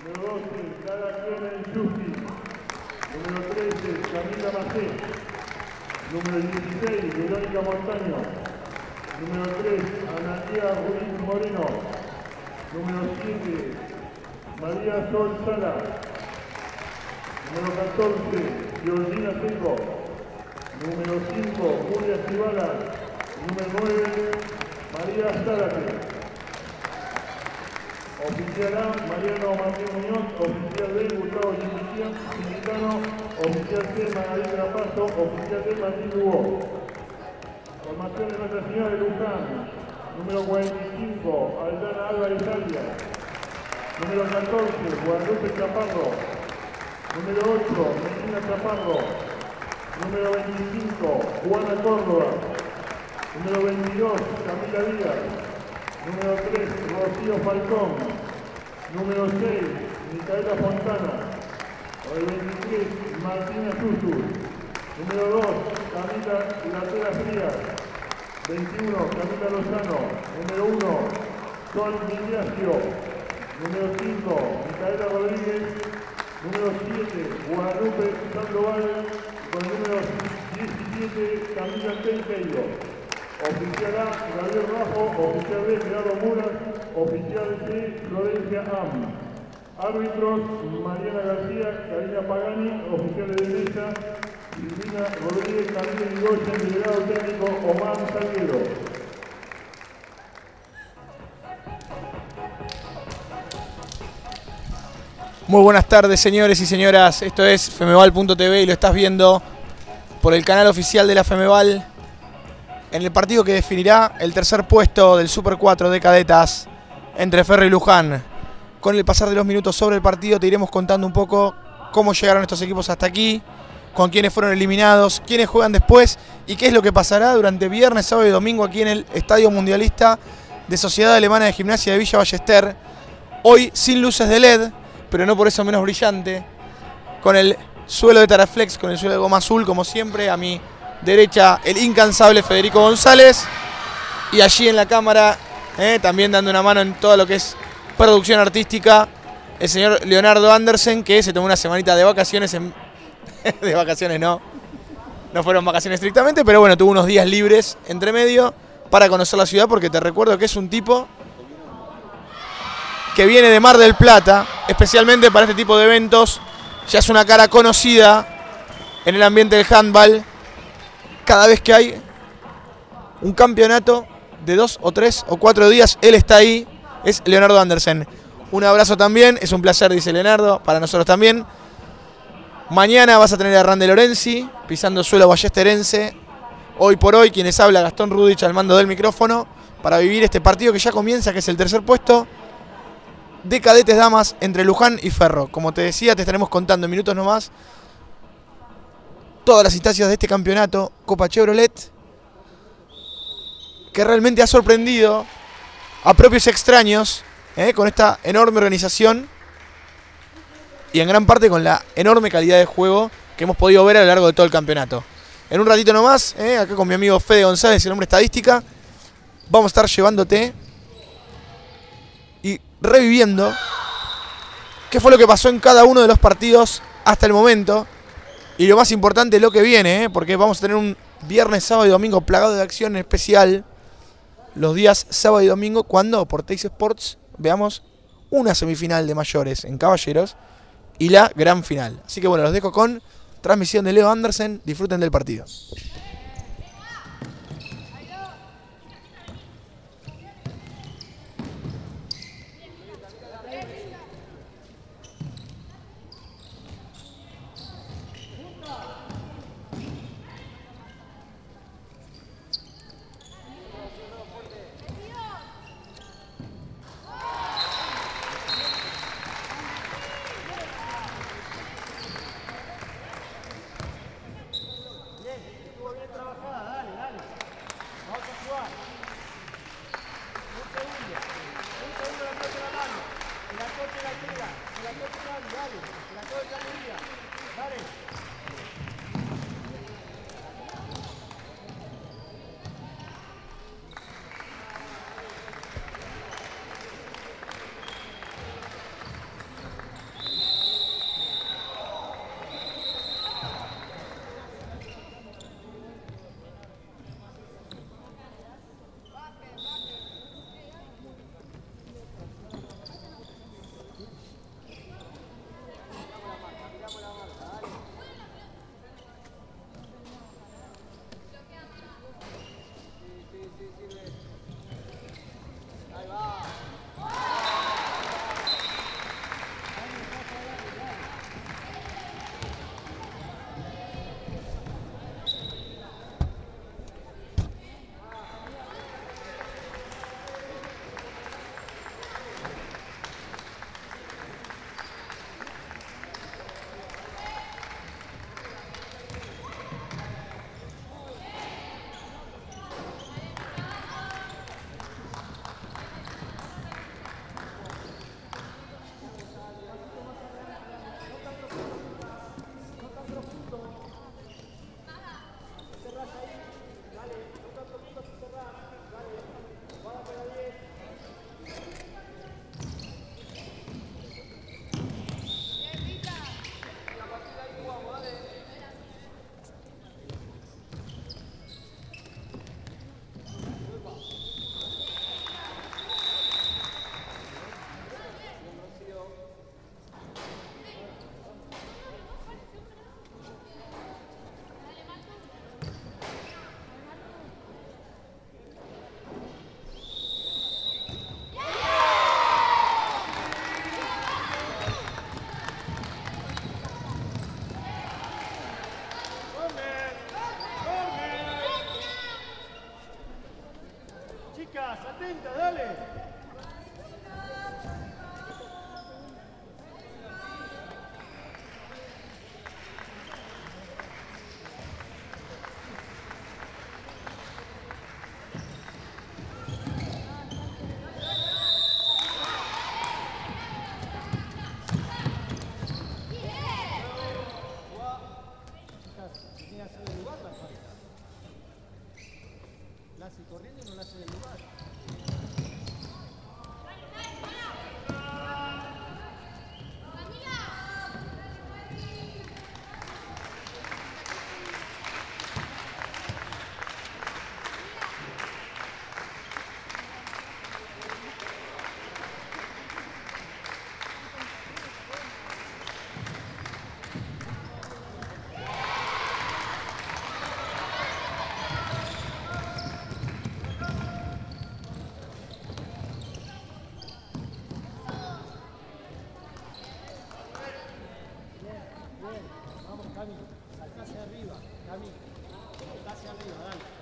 Número 12, Clara Clemen Justi. Número 13, Camila Macé. Número 16, Verónica Montaño. Número 3, Anaquia Ruiz Moreno. Número 7, María Sol Sala. Número 14, Georgina Seco. Número 5, Julia Cibala. Número 9, María Zárate. Oficial A, Mariano Martín Muñoz. Oficial B, Gustavo Gitano. Oficial C, Margarita Paso. Oficial D, Martín Hugo. Formación de Nuestra Señora de Luján. Número 45, Aldana Álvarez Arias. Número 14, Guadalupe Chaparro. Número 8, Medina Chaparro. Número 25, Juana Córdoba. Número 22, Camila Díaz. Número 3, Rocío Falcón. Número 6, Micaela Fontana. El 23, Martina Susu. Número 2, Camila Latera Frías. 21, Camila Lozano. Número 1, Sol Villacio. Número 5, Micaela Rodríguez. Número 7, Guadalupe Sandoval. Con el número 17, Camila Tenteiro. Oficial A, Gabriel Rajo. Oficial B, Gerardo Muras. Oficial C, Florencia Am. Árbitros, Mariana García, Karina Pagani. Oficiales de mesa, Silvina Rodríguez, Camila Irigoyen. Delegado técnico, Omar Salguero. Muy buenas tardes, señores y señoras. Esto es Femeval.tv y lo estás viendo por el canal oficial de la Femeval en el partido que definirá el tercer puesto del Super 4 de cadetas entre Ferro y Luján. Con el pasar de los minutos sobre el partido te iremos contando un poco cómo llegaron estos equipos hasta aquí, con quiénes fueron eliminados, quiénes juegan después y qué es lo que pasará durante viernes, sábado y domingo aquí en el Estadio Mundialista de Sociedad Alemana de Gimnasia de Villa Ballester. Hoy sin luces de LED, pero no por eso menos brillante, con el suelo de Taraflex, con el suelo de goma azul, como siempre. A mi derecha, el incansable Federico González, y allí en la cámara, también dando una mano en todo lo que es producción artística, el señor Leonardo Andersen, que se tomó una semanita de vacaciones, de vacaciones no fueron vacaciones estrictamente, pero bueno, tuvo unos días libres entre medio para conocer la ciudad, porque te recuerdo que es un tipo que viene de Mar del Plata, especialmente para este tipo de eventos. Ya es una cara conocida en el ambiente del handball. Cada vez que hay un campeonato de 2 o 3 o 4 días, él está ahí. Es Leonardo Andersen. Un abrazo también, es un placer, dice Leonardo, para nosotros también. Mañana vas a tener a Rande Lorenzi pisando suelo ballesterense. Hoy por hoy, quienes habla, Gastón Rudich al mando del micrófono, para vivir este partido que ya comienza, que es el tercer puesto de cadetes damas entre Luján y Ferro. Como te decía, te estaremos contando en minutos nomás todas las instancias de este campeonato Copa Chevrolet, que realmente ha sorprendido a propios extraños, con esta enorme organización y en gran parte con la enorme calidad de juego que hemos podido ver a lo largo de todo el campeonato. En un ratito nomás, acá con mi amigo Fede González, el hombre estadística, vamos a estar llevándote y reviviendo qué fue lo que pasó en cada uno de los partidos hasta el momento, y lo más importante, lo que viene, porque vamos a tener un viernes, sábado y domingo plagado de acción especial, los días sábado y domingo, cuando por Teis Sports veamos una semifinal de mayores en caballeros y la gran final. Así que bueno, los dejo con transmisión de Leo Andersen. Disfruten del partido. Cami, está hacia arriba, dale.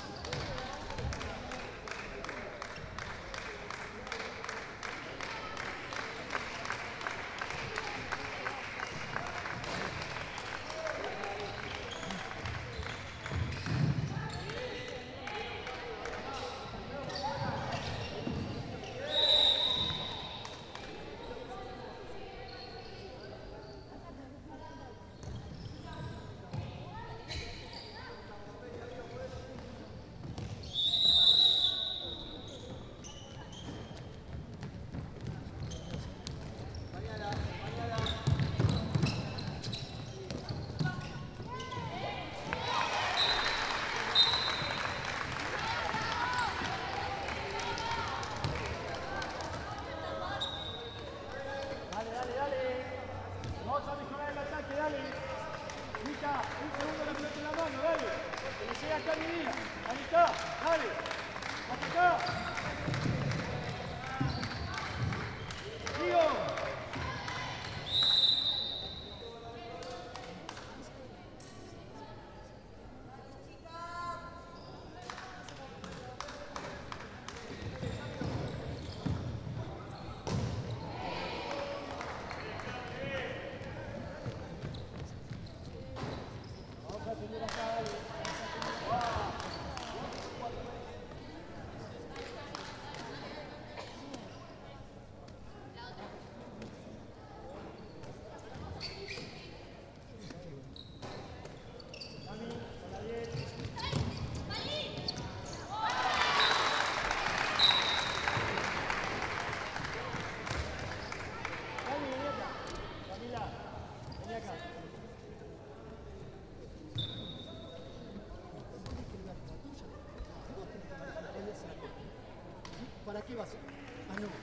¿Para qué vas? Ah, no.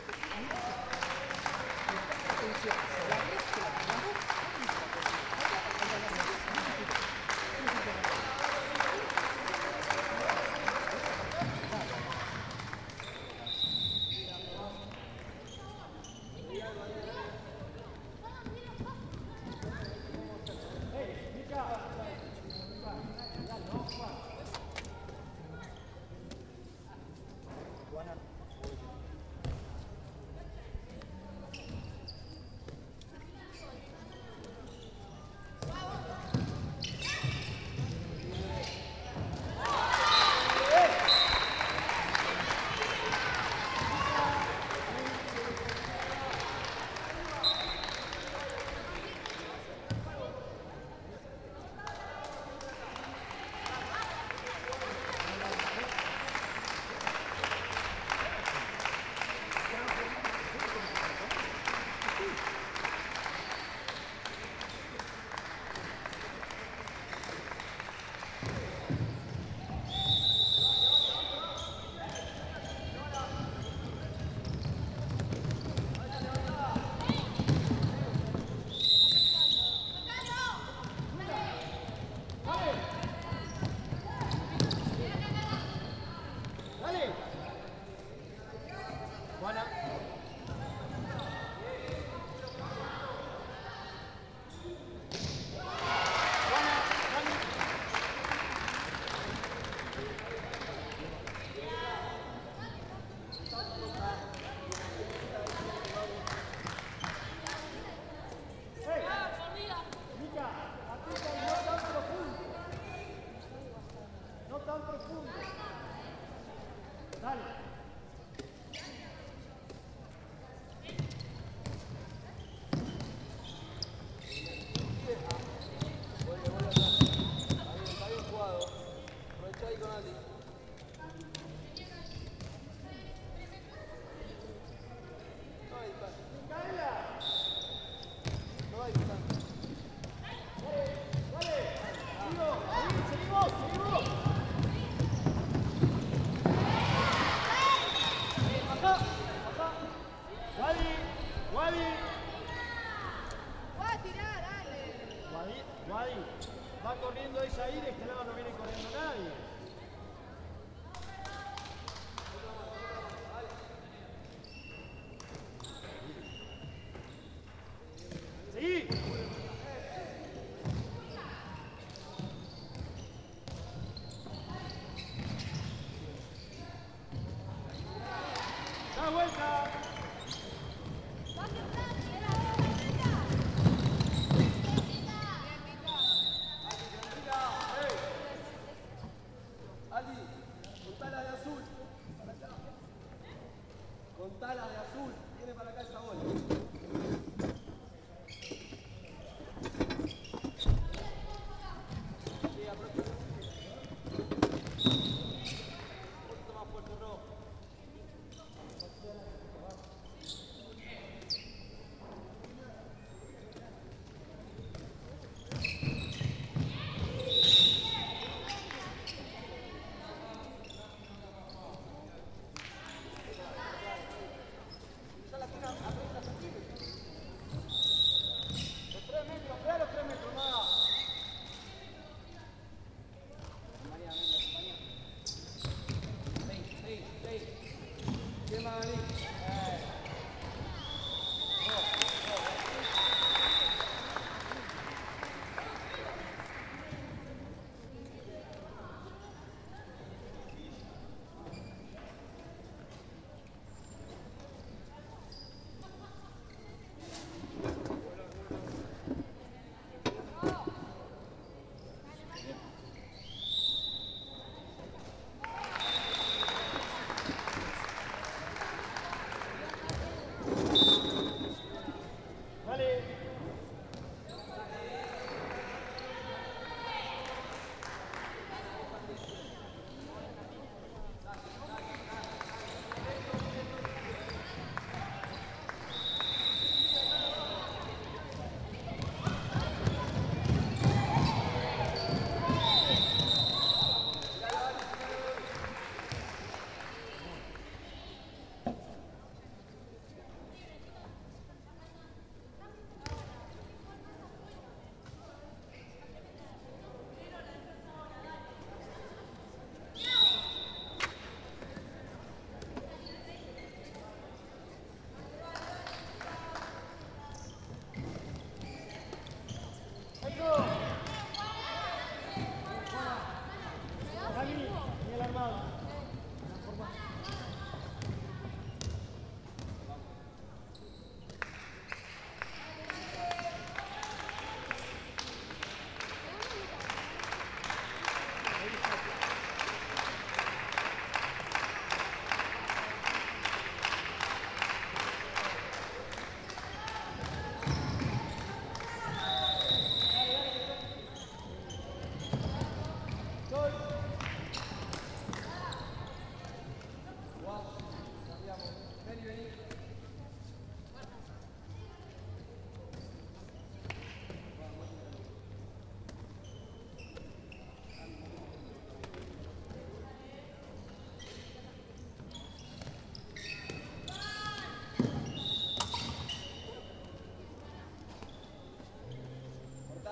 Va corriendo ella ahí, de este lado no viene corriendo nadie. ¡Sí!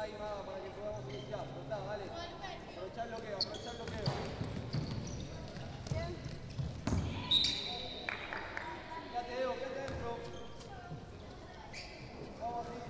ahí, Maga, para que podamos iniciar. Soltá, dale. Aprovechá el bloqueo, aprovechá el bloqueo. Quédate, Evo, quédate dentro. Vamos así.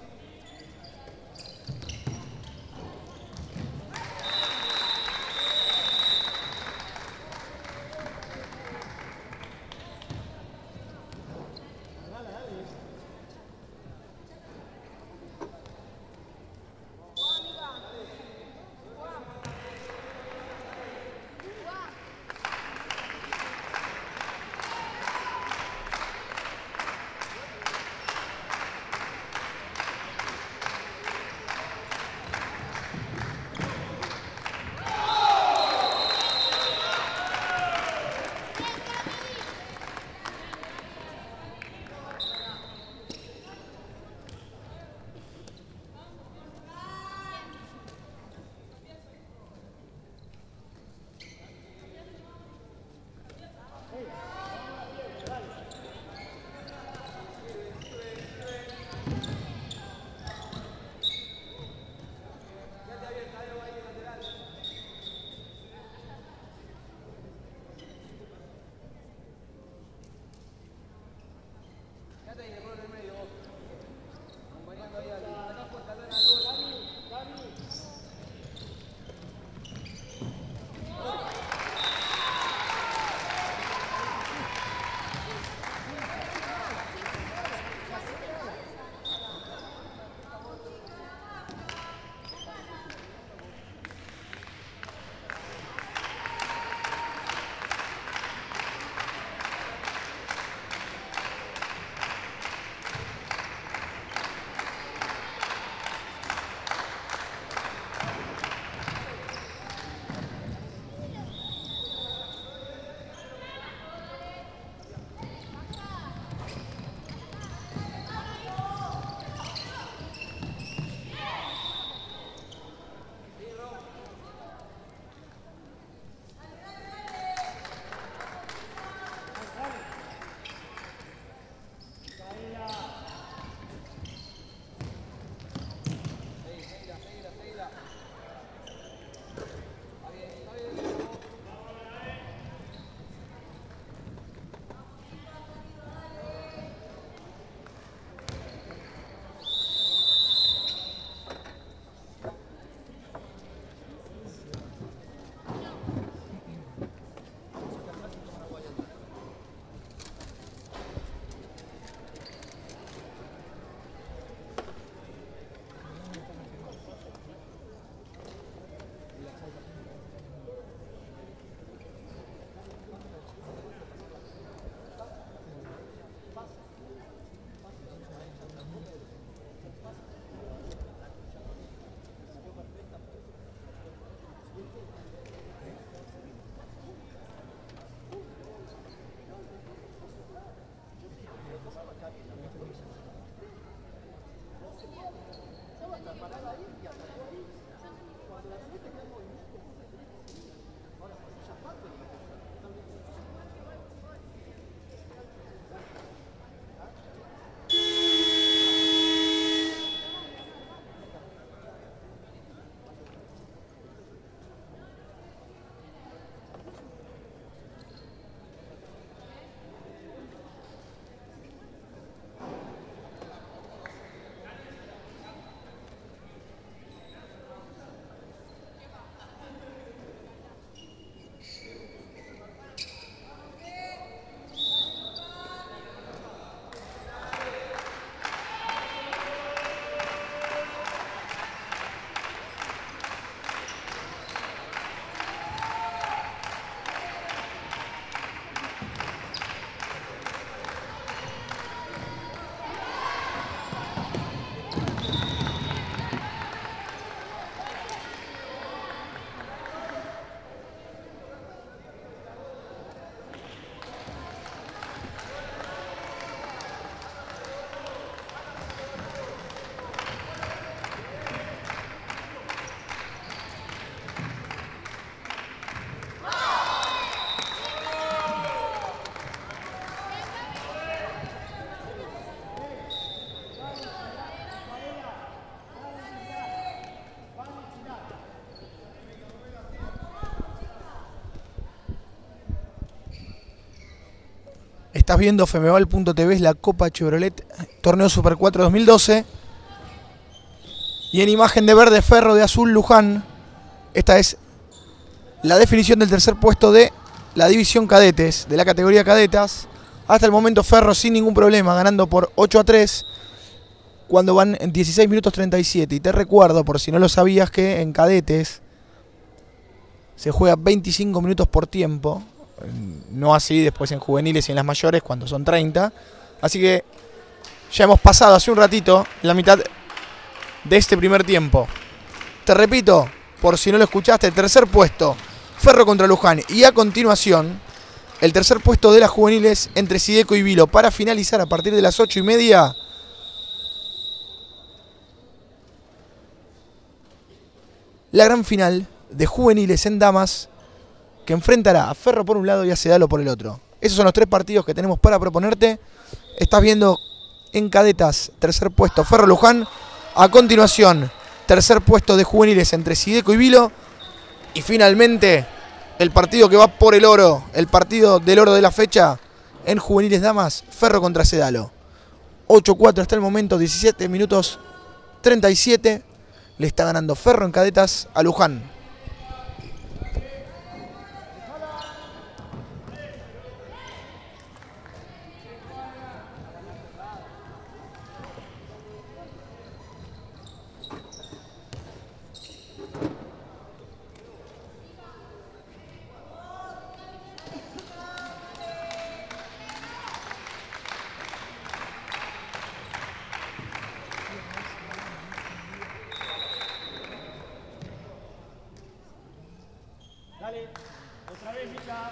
Estás viendo Femeval.tv, es la Copa Chevrolet Torneo Super 4 2012. Y en imagen de verde Ferro, de azul Luján. Esta es la definición del tercer puesto de la división cadetes, de la categoría cadetas. Hasta el momento Ferro sin ningún problema, ganando por 8-3, cuando van en 16 minutos 37. Y te recuerdo, por si no lo sabías, que en cadetes se juega 25 minutos por tiempo. No así después en juveniles y en las mayores, cuando son 30. Así que ya hemos pasado hace un ratito la mitad de este primer tiempo. Te repito, por si no lo escuchaste, el tercer puesto, Ferro contra Luján. Y a continuación, el tercer puesto de las juveniles entre Sideco y Vilo. Para finalizar a partir de las 8:30, la gran final de juveniles en damas, que enfrentará a Ferro por un lado y a Sedalo por el otro. Esos son los tres partidos que tenemos para proponerte. Estás viendo en cadetas, tercer puesto Ferro Luján. A continuación, tercer puesto de juveniles entre Sideco y Vilo. Y finalmente, el partido que va por el oro, el partido del oro de la fecha en juveniles damas, Ferro contra Sedalo. 8-4 hasta el momento, 17 minutos 37. Le está ganando Ferro en cadetas a Luján. Dale, otra vez, Mica.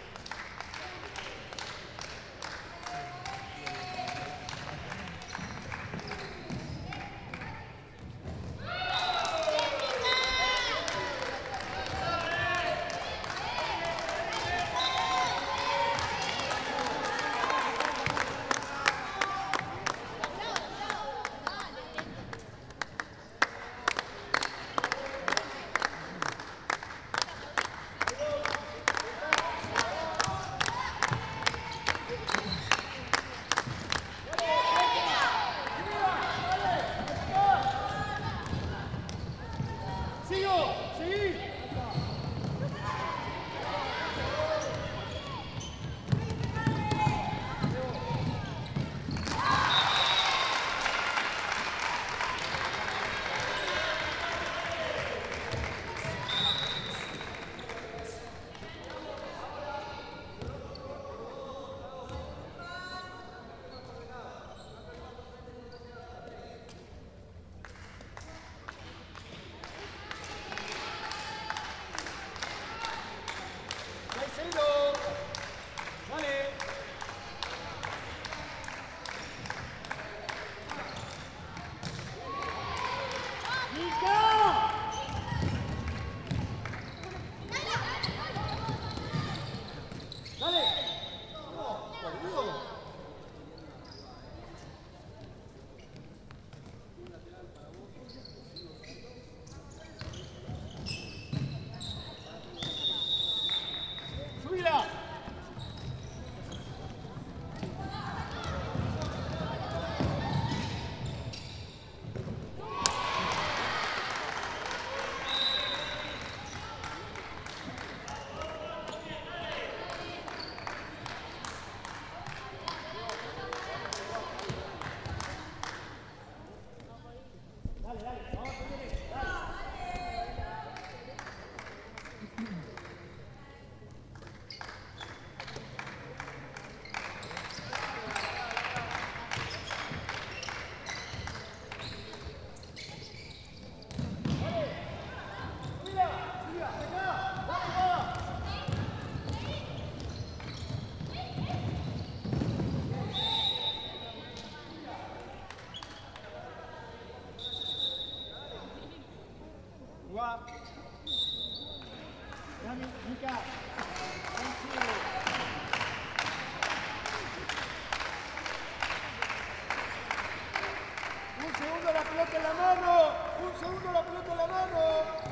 Un segundo la pelota en la mano. Un segundo la pelota en la mano.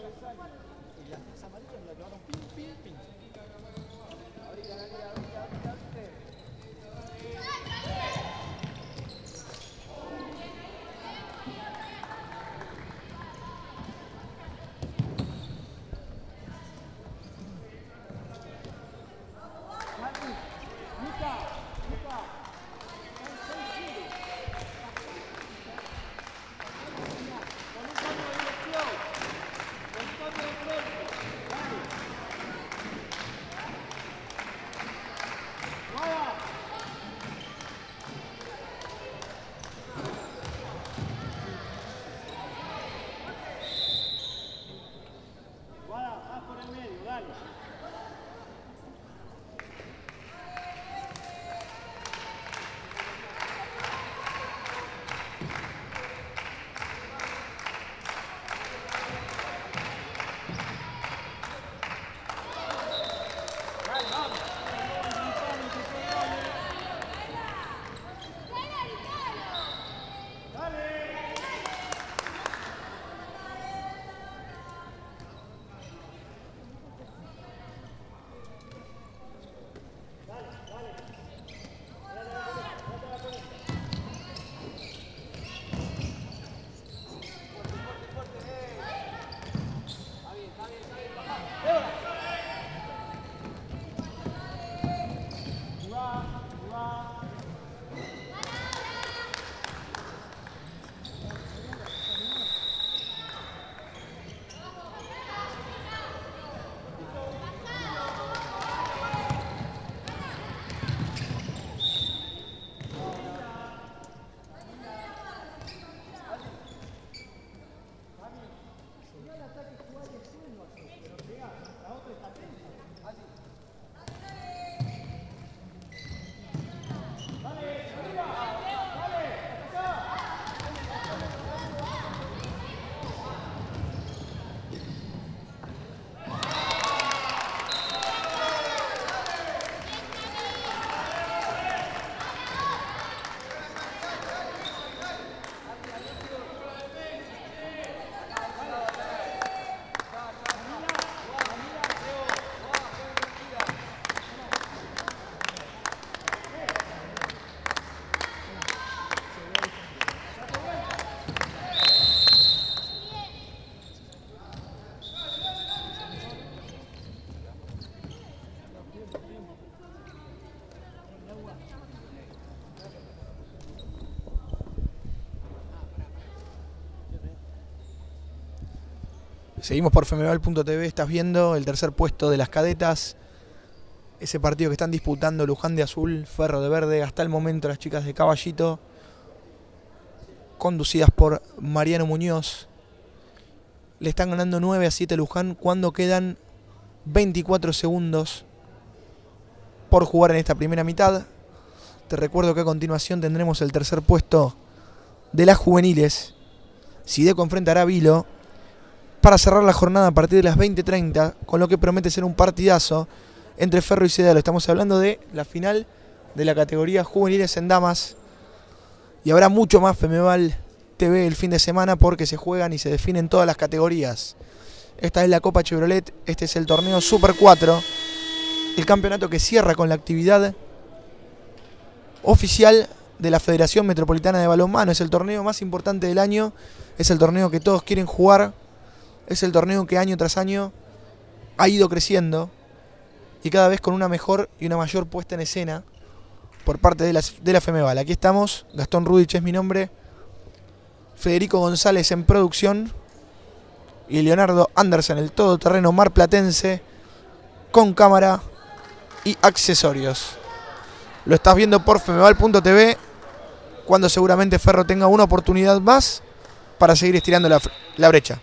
Seguimos por femeval.tv, estás viendo el tercer puesto de las cadetas. Ese partido que están disputando Luján de azul, Ferro de verde. Hasta el momento las chicas de Caballito, conducidas por Mariano Muñoz, le están ganando 9-7 Luján cuando quedan 24 segundos por jugar en esta primera mitad. Te recuerdo que a continuación tendremos el tercer puesto de las juveniles. Sideco enfrentará a Vilo para cerrar la jornada a partir de las 20:30, con lo que promete ser un partidazo entre Ferro y Ciudadalo. Estamos hablando de la final de la categoría juveniles en damas. Y habrá mucho más Femeval TV el fin de semana porque se juegan y se definen todas las categorías. Esta es la Copa Chevrolet, este es el torneo Super 4, el campeonato que cierra con la actividad oficial de la Federación Metropolitana de Balonmano. Es el torneo más importante del año, es el torneo que todos quieren jugar, es el torneo que año tras año ha ido creciendo y cada vez con una mejor y una mayor puesta en escena por parte de la Femeval. Aquí estamos, Gastón Rudich es mi nombre, Federico González en producción y Leonardo Andersen, el todoterreno marplatense, con cámara y accesorios. Lo estás viendo por femeval.tv, cuando seguramente Ferro tenga una oportunidad más para seguir estirando la brecha.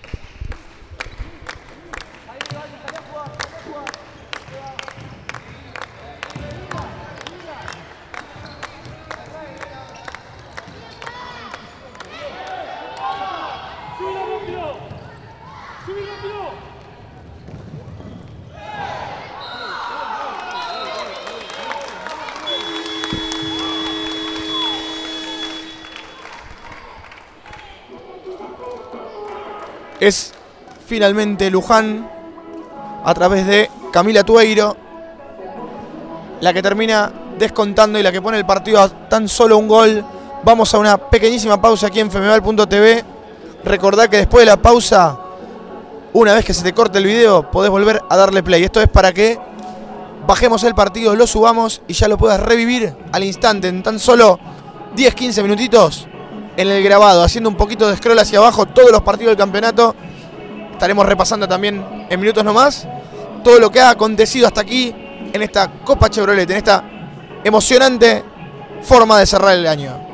Es finalmente Luján a través de Camila Tueiro, la que termina descontando y la que pone el partido a tan solo un gol. Vamos a una pequeñísima pausa aquí en femeval.tv. Recordá que después de la pausa, una vez que se te corte el video, podés volver a darle play. Esto es para que bajemos el partido, lo subamos y ya lo puedas revivir al instante, en tan solo 10-15 minutitos en el grabado, haciendo un poquito de scroll hacia abajo todos los partidos del campeonato. Estaremos repasando también en minutos nomás todo lo que ha acontecido hasta aquí en esta Copa Chevrolet, en esta emocionante forma de cerrar el año.